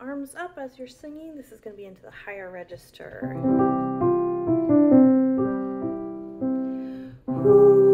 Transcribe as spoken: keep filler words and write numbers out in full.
arms up as you're singing. This is going to be into the higher register. Ooh.